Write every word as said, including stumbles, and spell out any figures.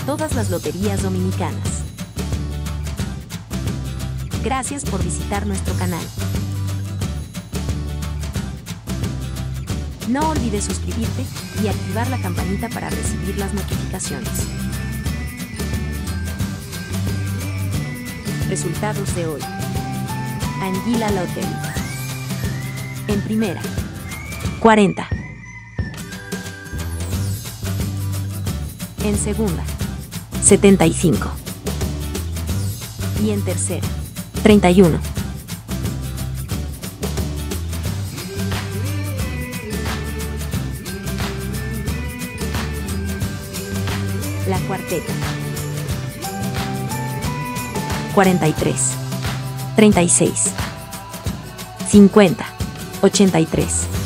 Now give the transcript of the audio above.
todas las loterías dominicanas. Gracias por visitar nuestro canal. No olvides suscribirte y activar la campanita para recibir las notificaciones. Resultados de hoy. Anguila Lottery. En primera, cuarenta. En segunda, setenta y cinco. Y en tercera, treinta y uno. La cuarteta. cuarenta y tres, treinta y seis, cincuenta, ochenta y tres.